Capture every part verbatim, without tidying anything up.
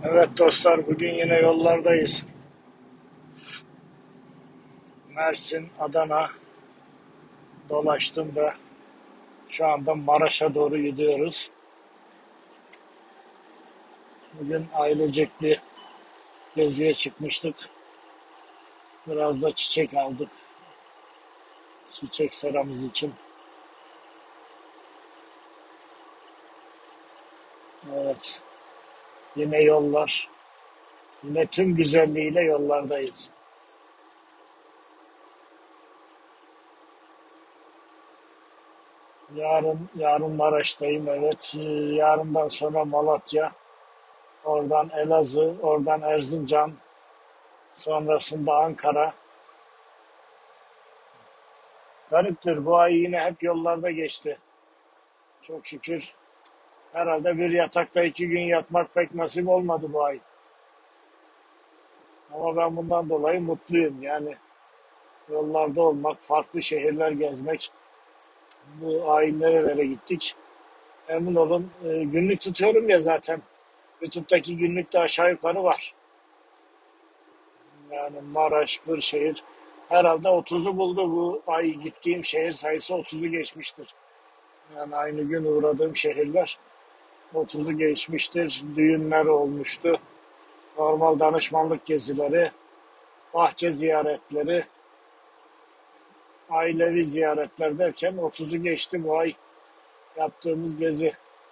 Evet dostlar, bugün yine yollardayız. Mersin, Adana dolaştım ve şu anda Maraş'a doğru gidiyoruz. Bugün ailecek bir geziye çıkmıştık. Biraz da çiçek aldık. Çiçek seramız için. Evet, yine yollar. Yine tüm güzelliğiyle yollardayız. Yarın, yarın Maraş'tayım. Evet, yarından sonra Malatya. Oradan Elazığ, oradan Erzincan. Sonrasında Ankara. Gariptir, bu ay yine hep yollarda geçti. Çok şükür. Herhalde bir yatakta iki gün yatmak pek nasip olmadı bu ay. Ama ben bundan dolayı mutluyum. Yani yollarda olmak, farklı şehirler gezmek. Bu ay nerelere gittik? Emin olun, e, günlük tutuyorum ya zaten. YouTube'daki günlükte aşağı yukarı var. Yani Maraş, Kırşehir. Herhalde otuzu buldu bu ay, gittiğim şehir sayısı otuzu geçmiştir. Yani aynı gün uğradığım şehirler otuzu geçmiştir. Düğünler olmuştu. Normal danışmanlık gezileri, bahçe ziyaretleri, ailevi ziyaretler derken otuzu geçti bu ay yaptığımız gezi.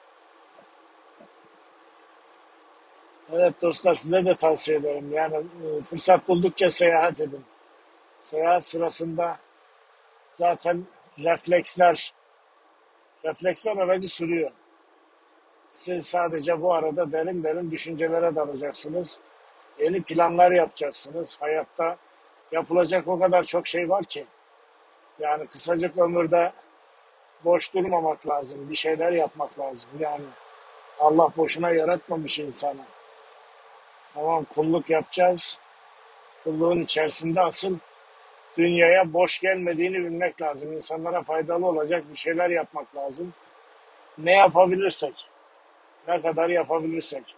Evet dostlar, size de tavsiye ederim. Yani e, fırsat buldukça seyahat edin. Seyahat sırasında zaten refleksler, refleksler aracı sürüyor. Siz sadece bu arada derin derin düşüncelere dalacaksınız. Yeni planlar yapacaksınız. Hayatta yapılacak o kadar çok şey var ki. Yani kısacık ömürde boş durmamak lazım. Bir şeyler yapmak lazım. Yani Allah boşuna yaratmamış insanı. Tamam, kulluk yapacağız. Kulluğun içerisinde asıl dünyaya boş gelmediğini bilmek lazım. İnsanlara faydalı olacak bir şeyler yapmak lazım. Ne yapabilirsek, ne kadar yapabilirsek.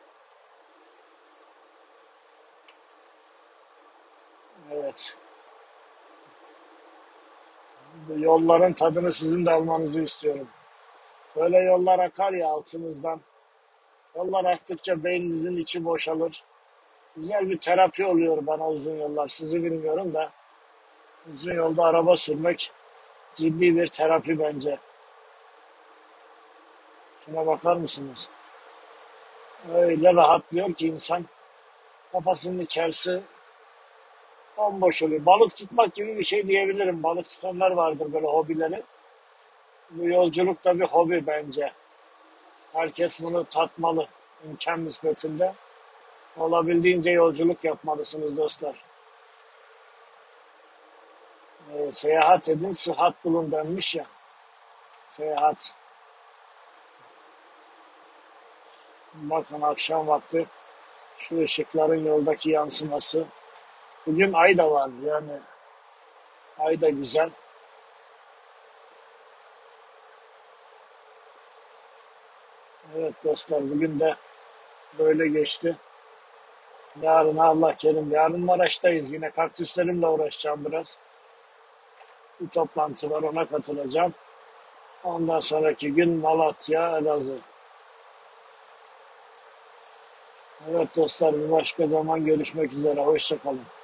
Evet. Bu yolların tadını sizin de almanızı istiyorum. Böyle yollar akar ya altınızdan. Yollar aktıkça beyninizin içi boşalır. Güzel bir terapi oluyor bana uzun yollar. Sizi bilmiyorum da uzun yolda araba sürmek ciddi bir terapi bence. Şuna bakar mısınız? Öyle rahatlıyor ki insan, kafasının içerisi bomboş oluyor. Balık tutmak gibi bir şey diyebilirim. Balık tutanlar vardır böyle hobileri. Bu yolculuk da bir hobi bence. Herkes bunu tatmalı imkan nispetinde. Olabildiğince yolculuk yapmalısınız dostlar. Ee, seyahat edin, sıhhat bulun denmiş ya. Seyahat. Bakın akşam vakti şu ışıkların yoldaki yansıması. Bugün ay da var yani. Ay da güzel. Evet dostlar, bugün de böyle geçti. Yarın Allah kerim. Yarın Maraş'tayız. Yine kaktüslerimle uğraşacağım biraz. Bir toplantı var, ona katılacağım. Ondan sonraki gün Malatya, Elazığ. Evet dostlar, bir başka zaman görüşmek üzere. Hoşça kalın.